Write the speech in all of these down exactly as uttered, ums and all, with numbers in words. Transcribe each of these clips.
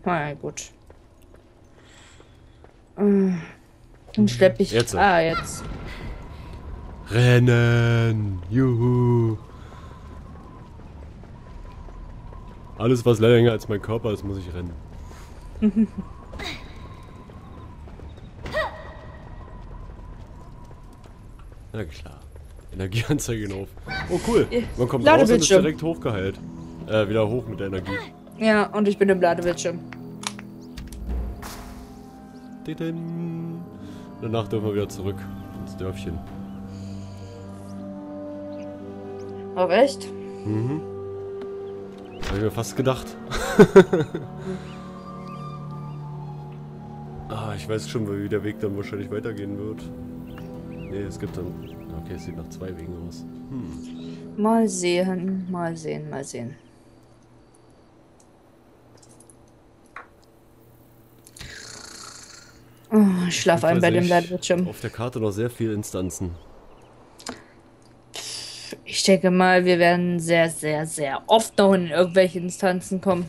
Na gut. Dann schlepp ich. Jetzt. Ah, jetzt. Rennen! Juhu! Alles, was länger als mein Körper ist, muss ich rennen. Na klar. Energieanzeige auf. Oh cool. Man kommt raus und ist direkt hochgeheilt. Äh, wieder hoch mit der Energie. Ja, und ich bin im Ladebildschirm. Danach dürfen wir wieder zurück ins Dörfchen. Auch echt? Mhm. Hab ich mir fast gedacht. Ah, ich weiß schon, wie der Weg dann wahrscheinlich weitergehen wird. Nee, es gibt dann... Okay, es sieht nach zwei Wegen aus. Hm. Mal sehen, mal sehen, mal sehen. Oh, ich schlafe ein bei dem Ladebildschirm. Auf der Karte noch sehr viele Instanzen. Ich denke mal, wir werden sehr, sehr, sehr oft noch in irgendwelche Instanzen kommen.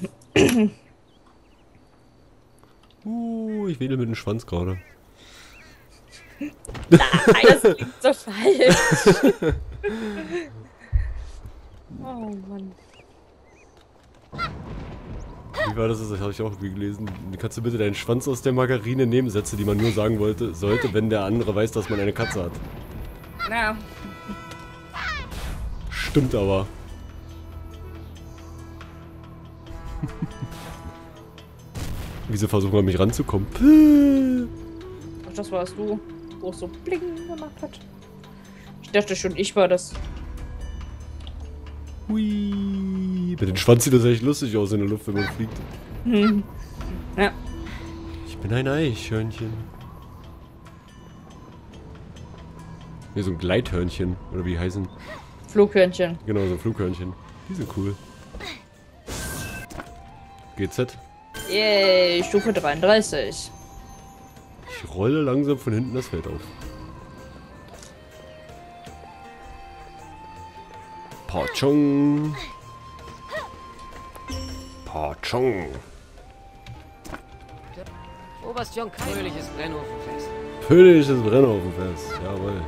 Uh, ich wedel mit dem Schwanz gerade. Nein, das klingt so falsch. Oh Mann. Wie war das? Das habe ich auch irgendwie gelesen. Kannst du bitte deinen Schwanz aus der Margarine nehmen? Sätze, die man nur sagen wollte, sollte, wenn der andere weiß, dass man eine Katze hat. Ja. Stimmt aber. Wieso versuchen wir mich ranzukommen? Ach, das warst du, wo es so bling gemacht hat. Ich dachte schon, ich war das. Hui. Mit dem Schwanz sieht das echt lustig aus in der Luft, wenn man fliegt. Hm. Ja. Ich bin ein Eichhörnchen. Nee, so ein Gleithörnchen. Oder wie die heißen? Flughörnchen. Genau, so ein Flughörnchen. Die sind cool. G Z. Yay, Stufe dreiunddreißig. Ich rolle langsam von hinten das Feld auf. Pachong. Pachong. Oberst John Kai. Fröhliches Brennofenfest. Fröhliches Brennofenfest. Jawohl.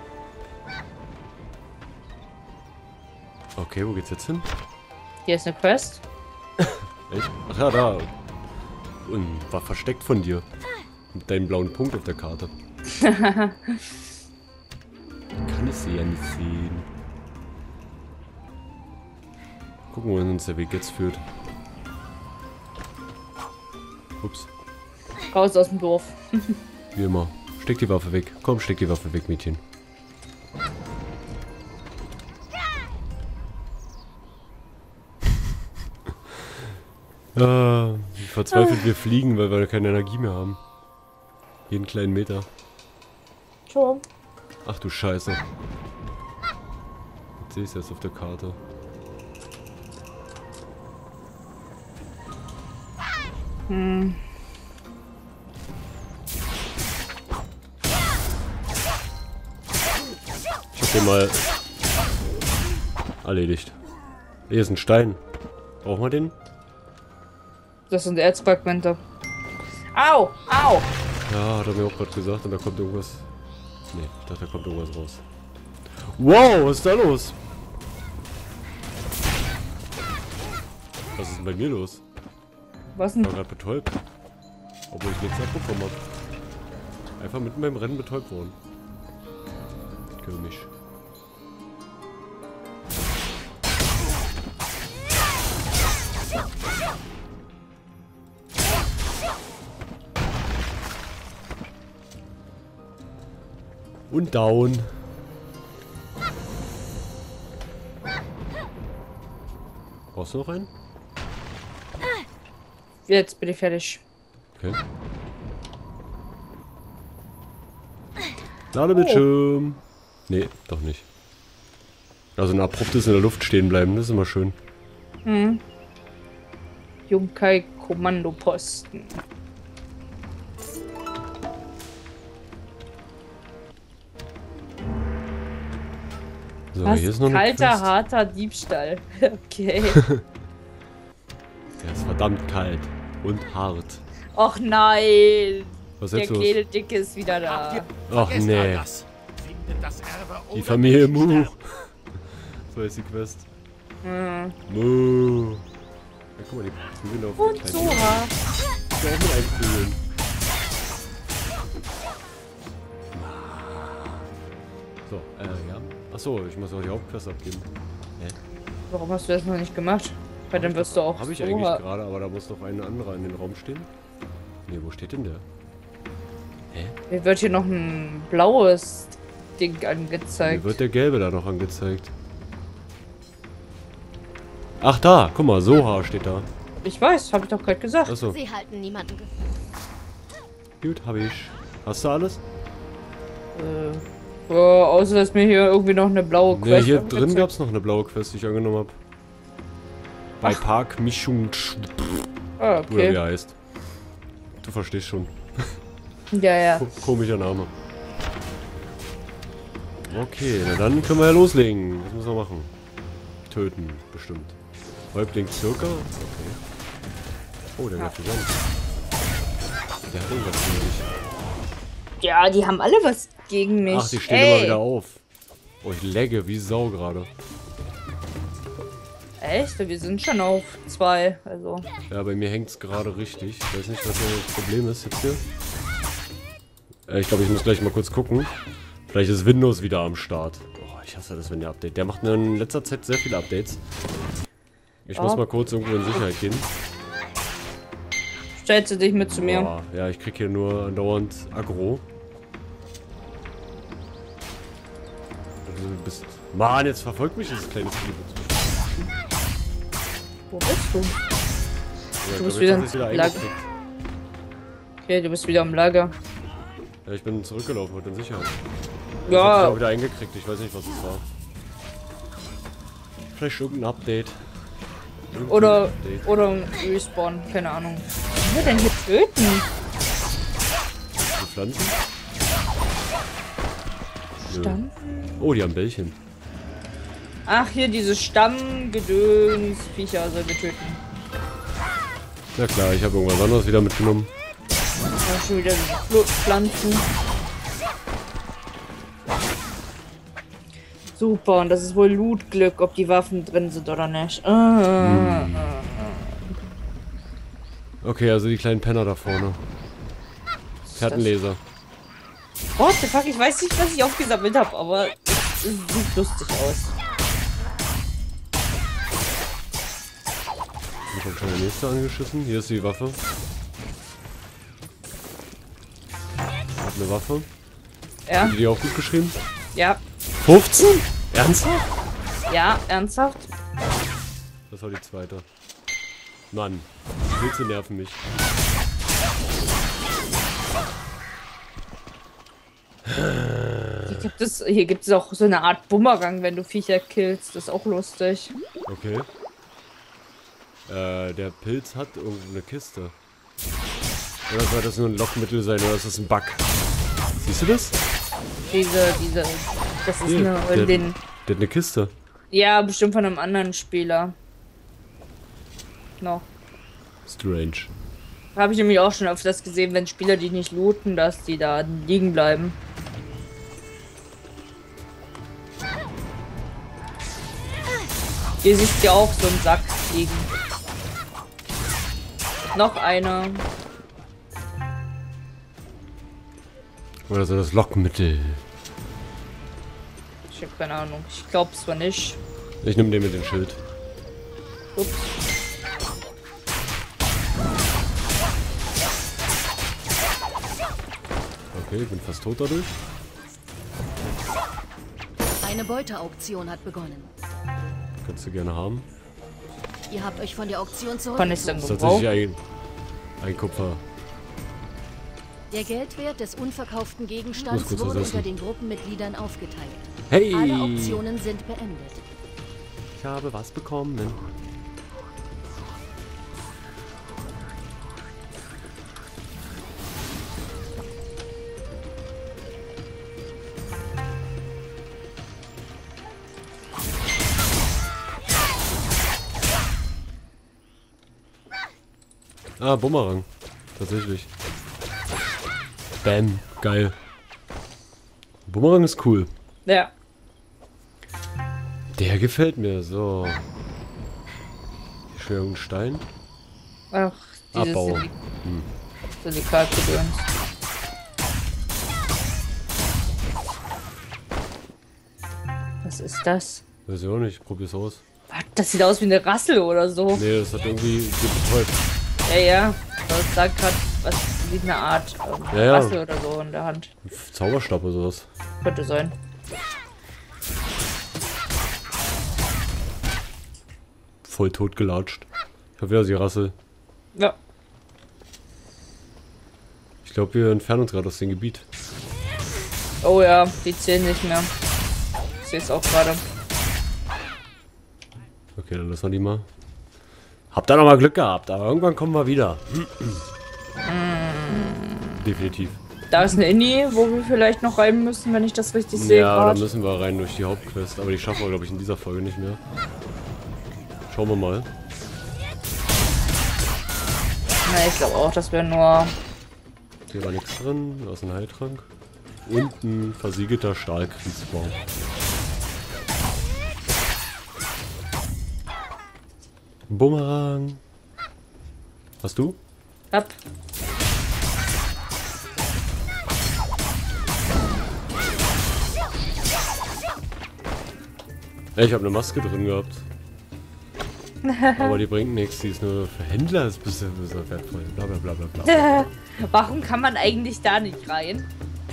Okay, wo geht's jetzt hin? Hier ist eine Quest. Echt? Ach ja, da. Und war versteckt von dir. Mit deinem blauen Punkt auf der Karte. Kann ich sie ja nicht sehen. Gucken, wohin uns der Weg jetzt führt. Ups. Raus aus dem Dorf. Wie immer. Steck die Waffe weg. Komm, steck die Waffe weg, Mädchen. Ah, wie verzweifelt wir fliegen, weil wir keine Energie mehr haben. Jeden kleinen Meter. Schon. Ach du Scheiße. Jetzt sehe ich es jetzt auf der Karte. Hm. Ich hab den mal erledigt. Hier ist ein Stein. Brauchen wir den? Das sind Erzfragmente. Au! Au! Ja, hat er mir auch gerade gesagt und da kommt irgendwas. Nee, ich dachte, da kommt irgendwas raus. Wow, was ist da los? Was ist denn bei mir los? Was Ich denn? war gerade betäubt. Obwohl ich nichts abbekommen habe. Einfach mitten beim Rennen betäubt worden. Komisch. Und down. Brauchst du noch einen? Jetzt bin ich fertig. Okay. Ladebildschirm. Oh. Nee, doch nicht. Also ein abruptes in der Luft stehen bleiben, das ist immer schön. Hm. Junkai Kommandoposten. So, Was? hier ist noch eine Kalter, Quest. harter Diebstahl. Okay. Der ist verdammt kalt. Und hart. Och nein. Was ist Der jetzt los? kleine Dicke ist wieder da. Ach Vergesst nee. all das. Findet das Erbe Die oder Familie nicht Mu. sterben. So ist die Quest. Hm. Mu. Ja, guck mal, die Prügeln auf Und Sora. Ich auch mit einprügeln. So, äh, ja. Achso, ich muss auch die Hauptquest abgeben. Hä? Warum hast du das noch nicht gemacht? Weil dann wirst du auch Habe ich Sora- eigentlich gerade, aber da muss noch ein anderer in den Raum stehen. Ne, wo steht denn der? Hä? Mir wird hier noch ein blaues Ding Mir angezeigt. wird der gelbe da noch angezeigt. Ach da, guck mal, Soha steht da. Ich weiß, habe ich doch gerade gesagt. Achso, Sie halten niemanden gefangen. gut, habe ich. Hast du alles? Äh, ja, außer dass mir hier irgendwie noch eine blaue Ne, Quest hier drin angezeigt- gab es noch eine blaue Quest, die ich angenommen habe. Bei Park Mischung, Ah, oder wie er okay. heißt. Du verstehst schon. Ja, ja. Ko komischer Name. Okay, na dann können wir ja loslegen. Was müssen wir machen? Töten, bestimmt. Häuptling Circa? Okay. Oh, der greift mich an. Der hat irgendwas gegen mich. Ja, die haben alle was gegen mich. Ach, die stehen Ey. immer wieder auf. Oh, ich lagge wie Sau gerade. Echt? Wir sind schon auf zwei. Also. Ja, bei mir hängt es gerade richtig. Ich weiß nicht, was das Problem ist jetzt hier. Äh, ich glaube, ich muss gleich mal kurz gucken. Vielleicht ist Windows wieder am Start. Oh, ich hasse das, wenn der Update. Der macht in letzter Zeit sehr viele Updates. Ich muss Ja. mal kurz irgendwo in Sicherheit gehen. Stellst du dich mit zu mir? Boah, ja, ich krieg hier nur andauernd Aggro. Also, du bist. Mann, jetzt verfolgt mich dieses kleine Spiel. Wo bist du? Ja, ich bist glaub, wieder jetzt hat sich's wieder im Lager. eingekriegt. Okay, du bist wieder im Lager. Ja, ich bin zurückgelaufen, heute in Sicherheit. Das hat sich Ja, auch wieder eingekriegt, ich weiß nicht, was es war. Vielleicht irgendein Update. Irgendein oder, Update. oder ein Respawn, keine Ahnung. Was wir denn hier töten? Die Pflanzen? Nö. Stamm? Oh, die haben Bällchen. Ach, hier diese Stammgedöns, Viecher soll wir töten. Na klar, ich habe irgendwas anderes wieder mitgenommen. Da schon wieder diese Fl Pflanzen. Super, und das ist wohl Loot-Glück, ob die Waffen drin sind oder nicht. Ah, Hm. Okay, also die kleinen Penner da vorne. Kartenleser. What the fuck, ich weiß nicht, was ich aufgesammelt habe, aber es sieht lustig aus. Hier kommt schon der nächste angeschissen. Hier ist die Waffe. Hat eine Waffe. Ja, Hat die auch gut geschrieben? ja, fünfzehn? Ernsthaft? ja, ernsthaft? Das war die zweite. Mann, die Pilze nerven mich. Hier gibt es, hier gibt es auch so eine Art Bumerang, wenn du Viecher killst. Das ist auch lustig. Okay. Äh, der Pilz hat irgendeine Kiste. Oder soll das nur ein Lockmittel sein oder ist das ein Bug? Siehst du das? Diese, diese, das ist Hier, eine, der, den, der hat eine Kiste. ja, bestimmt von einem anderen Spieler. Noch. Strange. Habe ich nämlich auch schon öfters gesehen, wenn Spieler die nicht looten, dass die da liegen bleiben. Hier siehst du ja auch so einen Sack liegen. Noch einer. Oder so das Lockmittel. Ich habe keine Ahnung. Ich glaube es zwar nicht. Ich nehme den mit dem Schild. Ups. Okay, ich bin fast tot dadurch. Eine Beuteauktion hat begonnen. Kannst du gerne haben. Ihr habt euch von der Auktion Kann ich dann zurückgezogen. Das ist gebrauchen? tatsächlich ein, ein Kupfer. Der Geldwert des unverkauften Muss Gegenstands kurz wurde was unter essen. den Gruppenmitgliedern aufgeteilt. Hey! Alle Auktionen sind beendet. Ich habe was bekommen. Ah, Bumerang. Tatsächlich. Bam. Geil. Bumerang ist cool. Ja. Der gefällt mir. So. Hier schon irgendein Stein. Ach, dieses Abbau. Silik Hm. Silikatgedöns. Was ist das? Weiß ich auch nicht. Probier's aus. Was? Das sieht aus wie eine Rassel oder so. Nee, das hat irgendwie betäubt. Ja, ja. Das sagt gerade was wie eine Art ähm, Ja, ja. Rassel oder so in der Hand. Zauberstab oder sowas. Könnte sein. Voll tot gelatscht. Ich hab wieder die Rassel. Ja. Ich glaube, wir entfernen uns gerade aus dem Gebiet. Oh ja, die zählen nicht mehr. Ich sehe es auch gerade. Okay, dann lassen wir die mal. Hab da noch mal Glück gehabt, aber irgendwann kommen wir wieder. Definitiv. Da ist eine Inni, wo wir vielleicht noch rein müssen, wenn ich das richtig sehe. Ja, da grad. müssen wir rein durch die Hauptquest. Aber die schaffen wir, glaube ich, in dieser Folge nicht mehr. Schauen wir mal. Na, ich glaube auch, dass wir nur... Hier war nichts drin. Da ist ein Heiltrank. Und ein versiegelter Stahlkriegsbau. Bumerang. Hast du? Ab. Ja, ich habe eine Maske drin gehabt. Aber die bringt nichts. Die ist nur für Händler. Ist ein bisschen, bisschen wertvoll. Bla bla bla bla bla. Warum kann man eigentlich da nicht rein?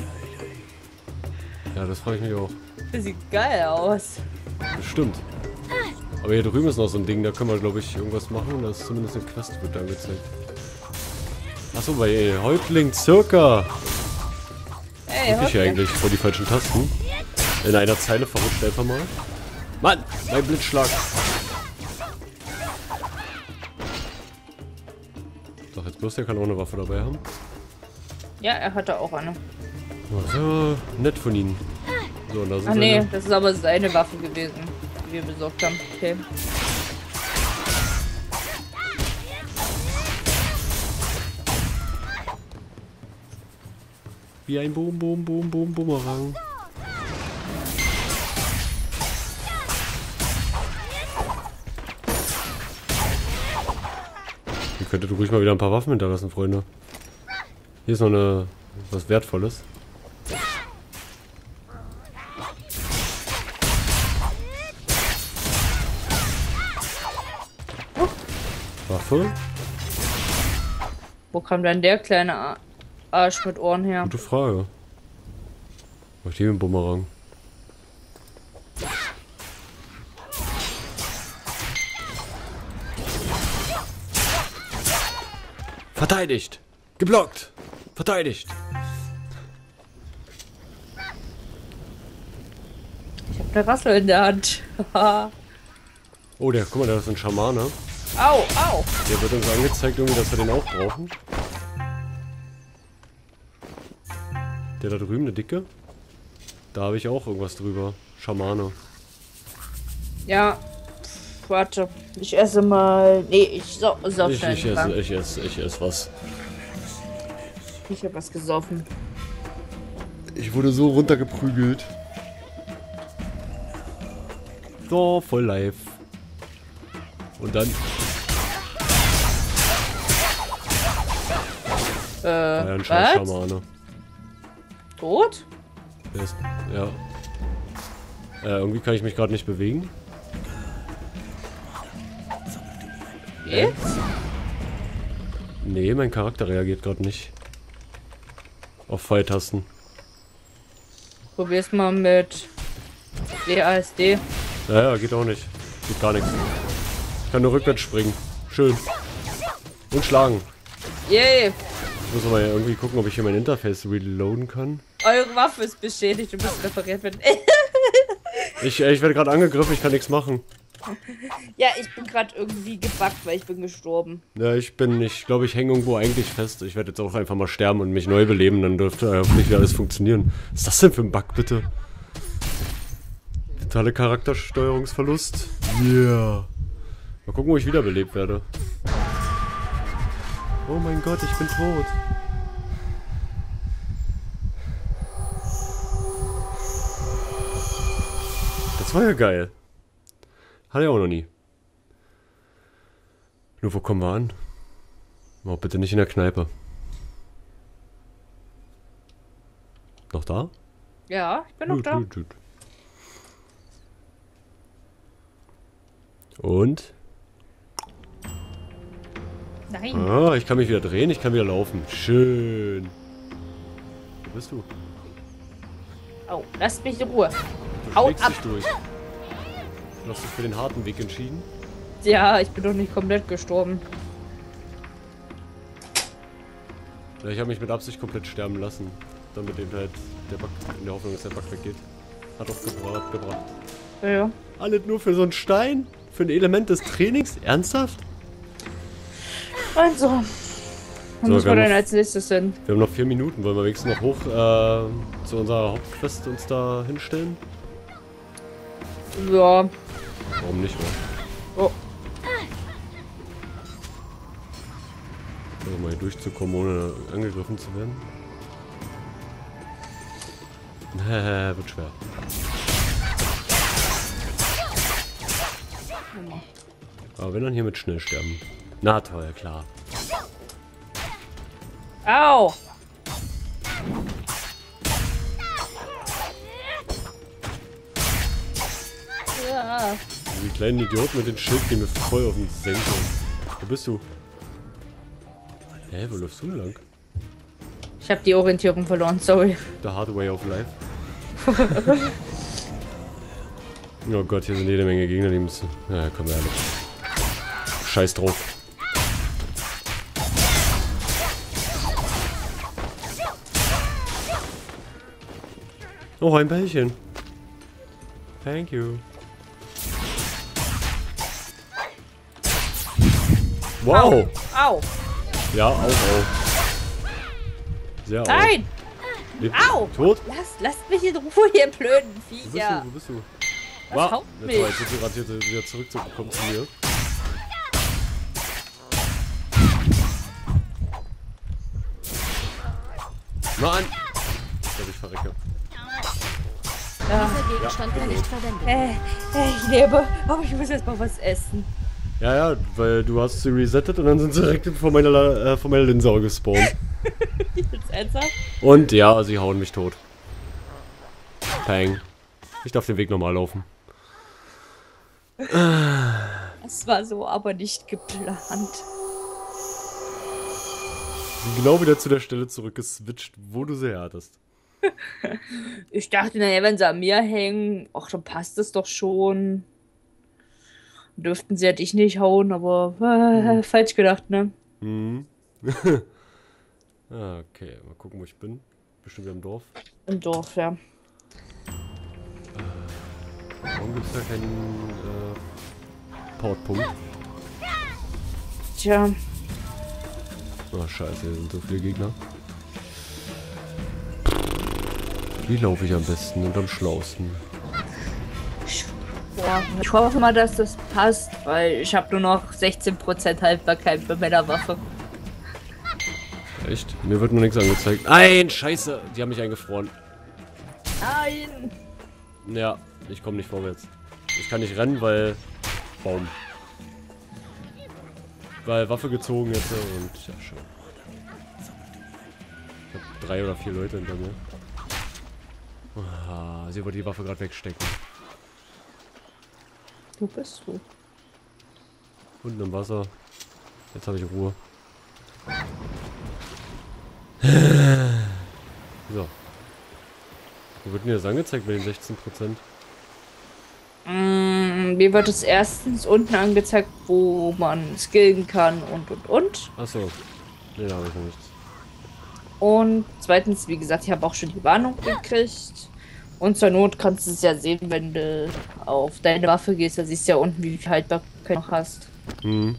Ja, das frage ich mich auch. Das sieht geil aus. Bestimmt. Aber hier drüben ist noch so ein Ding, da können wir, glaube ich, irgendwas machen. Da ist zumindest eine Quest, wird da angezeigt. Achso, bei Häuptling Circa. Ey, Drück ich hier eigentlich vor die falschen Tasten. In einer Zeile verrutscht einfach mal. Mann, mein Blitzschlag. Doch, jetzt bloß der kann auch eine Waffe dabei haben. Ja, er hatte auch eine. Oh, so nett von ihnen. So, und da sind Ach nee, seine- das ist aber seine Waffe gewesen, die wir besorgt haben. Okay. Wie ein Boom, Boom, Boom, Boom, Bumerang. Ihr könntet ruhig mal wieder ein paar Waffen hinterlassen, Freunde. Hier ist noch eine was Wertvolles. Waffe? Wo kam denn der kleine Ar- Arsch mit Ohren her? Gute Frage. Was ist hier ein Bumerang? Verteidigt! Geblockt! Verteidigt! Ich habe eine Rassel in der Hand. Au, Oh, der, guck mal, der ist ein Schamane. au. Der wird uns angezeigt, irgendwie, dass wir den auch brauchen. Der da drüben, der dicke. Da habe ich auch irgendwas drüber. Schamane. Ja. Pff, warte. Ich esse mal. Nee, ich so, so Ich, schnell. ich esse, ich esse, ich esse was. Ich habe was gesoffen. Ich wurde so runtergeprügelt. So, voll live. Und dann. Äh, Ah, ja, ein was? scheiß Schamane. Tot? Der ist, ja. Äh, irgendwie kann ich mich gerade nicht bewegen. Geht's? Nee, mein Charakter reagiert gerade nicht. Auf Pfeiltasten. Probier's mal mit W A S D. Ja, ja, geht auch nicht. Geht gar nichts. Ich kann nur rückwärts springen. Schön. Und schlagen. Yay! Ich muss mal irgendwie gucken, ob ich hier mein Interface reloaden kann. Eure Waffe ist beschädigt und muss repariert werden. Ich, äh, ich werde gerade angegriffen, ich kann nichts machen. Ja, ich bin gerade irgendwie gebackt, weil ich bin gestorben. Ja, ich bin, ich glaube, ich hänge irgendwo eigentlich fest. Ich werde jetzt auch einfach mal sterben und mich neu beleben, dann dürfte äh, hoffentlich wieder alles funktionieren. Was ist das denn für ein Bug, bitte? Totale Charaktersteuerungsverlust. Yeah. Mal gucken, wo ich wiederbelebt werde. Oh mein Gott, ich bin tot. Das war ja geil. Hatte ich auch noch nie. Nur wo kommen wir an? Oh, bitte nicht in der Kneipe. Noch da? Ja, ich bin noch Gut, da. gut, gut. Und? Nein. Ah, ich kann mich wieder drehen, ich kann wieder laufen. Schön. Wo bist du? Oh, lasst mich in Ruhe. Du Haut schlägst ab. dich durch. Du hast dich für den harten Weg entschieden. Ja, ich bin doch nicht komplett gestorben. Ja, ich habe mich mit Absicht komplett sterben lassen. Damit eben halt der Bug, in der Hoffnung, dass der Bug weggeht. Hat auch gebracht. gebracht. Ja, ja. Alles nur für so einen Stein? Für ein Element des Trainings? Ernsthaft? Also. Dann So, müssen wir wir haben dann noch- als nächstes hin. Wir haben noch vier Minuten. Wollen wir wenigstens noch hoch äh, zu unserer Hauptquest uns da hinstellen? Ja. Warum nicht, oder? Oh. Versuchen mal hier durchzukommen, ohne angegriffen zu werden. Hehe, wird schwer. Aber wenn dann hier mit schnell sterben. Na toll, klar. Au! Ja. Die kleinen Idioten mit dem Schild gehen mir voll auf den Senkel. Wo bist du? Hä, wo läufst du denn lang? Ich habe die Orientierung verloren, sorry. The hard way of life. Oh Gott, hier sind jede Menge Gegner, die müssen... Ja, komm ehrlich. Scheiß drauf. Oh, ein Bällchen. Thank you. Wow. Au! Ja, auch, auch. Sehr auch. Nein! Lebt Au! tot? Lasst, lasst mich in Ruhe, ihr blöden Wo bist Viecher! du? Wo bist du? Was haut Jetzt mich? war jetzt sind wir gerade hier wieder zurückzukommen zu mir. Mann! Ich glaube, ich verrecke. Ja. Dieser Gegenstand kann nicht verwendet Äh, werden. äh, ich lebe, aber ich muss jetzt mal was essen. Ja, ja, weil du hast sie resettet und dann sind sie direkt vor meiner, La- äh, vor meiner Linse gespawnt. Jetzt ernsthaft? Und ja, sie hauen mich tot. Peng. Ich darf den Weg normal laufen. Das war so aber nicht geplant. Bin genau wieder zu der Stelle zurückgeswitcht, wo du sie hattest. Ich dachte, naja, wenn sie an mir hängen, ach, dann passt es doch schon. Dürften sie ja dich nicht hauen, aber äh, falsch gedacht, ne? Mhm. Ah, okay, mal gucken, wo ich bin. Bestimmt wieder im Dorf. Im Dorf, ja. Warum gibt es da keinen äh, Portpunkt? Tja, Oh, scheiße, hier sind so viele Gegner. Wie laufe ich am besten und am schlausten? boah, ich hoffe mal, dass das passt, weil ich habe nur noch sechzehn Prozent Haltbarkeit bei meiner Waffe. Echt? Mir wird nur nichts angezeigt. Nein, scheiße, die haben mich eingefroren. Nein! Ja, ich komme nicht vorwärts. Ich kann nicht rennen, weil... Baum. Weil Waffe gezogen jetzt und... Ja, schon. Ich hab drei oder vier Leute hinter mir. Ah, sie wollte die Waffe gerade wegstecken. Du bist du. Unten im Wasser. Jetzt habe ich Ruhe. So. Wo wird mir das angezeigt bei den sechzehn Prozent? Mm, mir wird es erstens unten angezeigt, wo man skillen kann und und und. Achso. Ne, da habe ich noch nichts. Und zweitens, wie gesagt, ich habe auch schon die Warnung gekriegt. Und zur Not kannst du es ja sehen, wenn du auf deine Waffe gehst. Da siehst du ja unten, wie viel Haltbarkeit du noch hast. Mhm.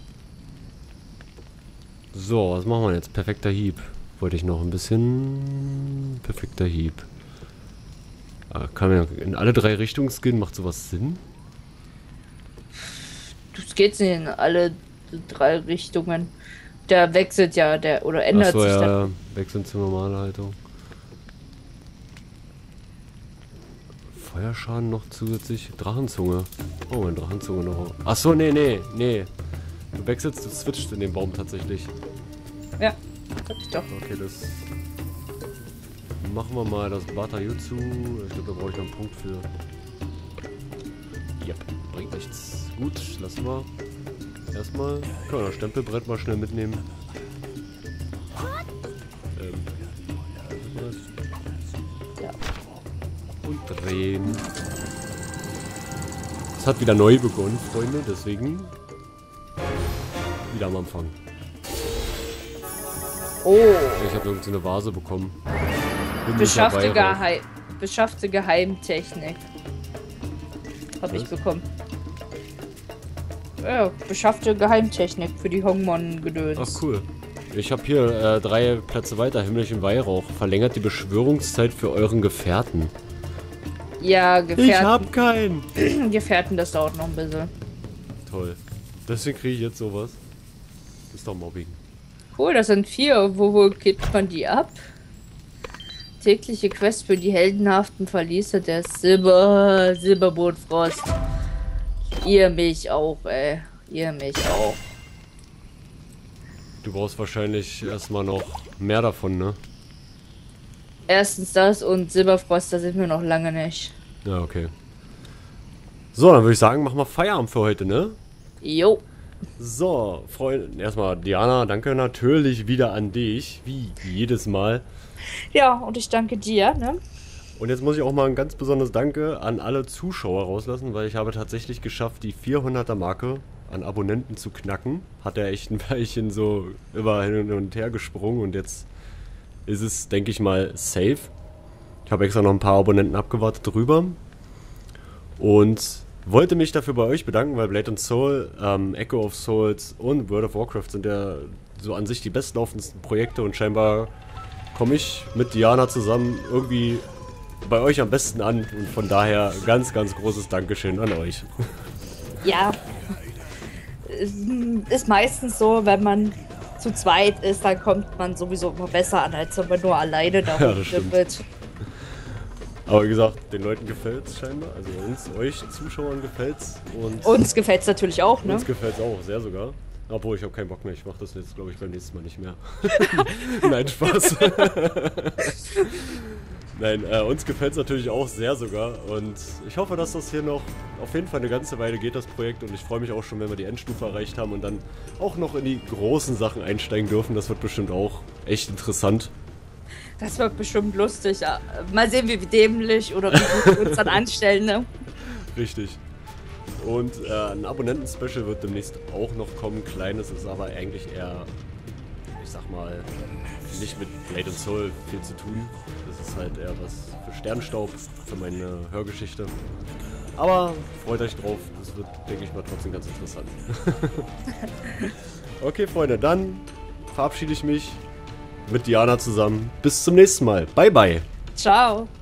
So, was machen wir jetzt? Perfekter Hieb. Wollte ich noch ein bisschen... Perfekter Hieb. Ah, kann man ja in alle drei Richtungen skillen? Macht sowas Sinn? Du skillst in alle drei Richtungen. Der wechselt ja, der oder ändert Achso, sich ja, dann. ja. Wechseln zur normalen Haltung. Feuerschaden noch zusätzlich. Drachenzunge. Oh, ein Drachenzunge noch. Achso, nee, nee, nee. Du wechselst, du switchst in den Baum tatsächlich. Ja, sag ich doch. Okay, das... Machen wir mal das Batayutsu. Ich glaube, da brauche ich noch einen Punkt für. Yep, bringt nichts. Gut, lassen wir. Erstmal können wir das Stempelbrett mal schnell mitnehmen. Ähm. Ja. Und drehen. Es hat wieder neu begonnen, Freunde, deswegen wieder am Anfang. Oh, Ich habe irgend so eine Vase bekommen. Bin nicht beschaffte, dabei, Ralf. Geheim beschaffte Geheimtechnik. Hab ich Was? bekommen. Ja, beschaffte Geheimtechnik für die Hongmon-Gedöns. Ach cool. Ich habe hier äh, drei Plätze weiter. Himmlischen Weihrauch. Verlängert die Beschwörungszeit für euren Gefährten. Ja, Gefährten. keinen. Gefährten, das dauert noch ein bisschen. Toll. Deswegen kriege ich jetzt sowas. Das ist doch Mobbing. Cool, das sind vier. Wo, wo gibt man die ab? Tägliche Quest für die heldenhaften Verlierer der Silber... Silberbootfrost. Ihr mich auch, ey. Ihr mich auch. Du brauchst wahrscheinlich erstmal noch mehr davon, ne? Erstens das und Silberfrost, da sind wir noch lange nicht. Ja, okay. So, dann würde ich sagen, machen wir Feierabend für heute, ne? Jo. So, Freunde, erstmal Diana, danke natürlich wieder an dich, wie jedes Mal. Ja, und ich danke dir, ne? Und jetzt muss ich auch mal ein ganz besonderes Danke an alle Zuschauer rauslassen, weil ich habe tatsächlich geschafft, die vierhunderter Marke an Abonnenten zu knacken. Hat er echt ein Weilchen so über hin und her gesprungen und jetzt ist es, denke ich mal, safe. Ich habe extra noch ein paar Abonnenten abgewartet drüber und wollte mich dafür bei euch bedanken, weil Blade and Soul, ähm, Echo of Souls und World of Warcraft sind ja so an sich die bestlaufendsten Projekte und scheinbar komme ich mit Diana zusammen irgendwie bei euch am besten an und von daher ganz, ganz großes Dankeschön an euch. Ja. Ist meistens so, wenn man zu zweit ist, dann kommt man sowieso immer besser an, als wenn man nur alleine da Ja, das stimmt. rumtrippelt. Aber wie gesagt, den Leuten gefällt es scheinbar, also uns, euch Zuschauern gefällt es und Uns gefällt es natürlich auch, ne? uns gefällt es auch, sehr sogar. Obwohl, ich habe keinen Bock mehr, ich mache das jetzt, glaube ich, beim nächsten Mal nicht mehr. Nein, Spaß. Nein, äh, uns gefällt es natürlich auch sehr sogar und ich hoffe, dass das hier noch auf jeden Fall eine ganze Weile geht, das Projekt, und ich freue mich auch schon, wenn wir die Endstufe erreicht haben und dann auch noch in die großen Sachen einsteigen dürfen. Das wird bestimmt auch echt interessant. Das wird bestimmt lustig. Ja. Mal sehen, wie dämlich oder wie gut wir uns dann anstellen, ne? Richtig. Und äh, ein Abonnenten-Special wird demnächst auch noch kommen. Kleines ist aber eigentlich eher, ich sag mal, nicht mit Blade and Soul viel zu tun. Das ist halt eher was für Sternstaub, für meine Hörgeschichte. Aber freut euch drauf, das wird, denke ich mal, trotzdem ganz interessant. Okay, Freunde, dann verabschiede ich mich mit Diana zusammen. Bis zum nächsten Mal. Bye, bye. Ciao.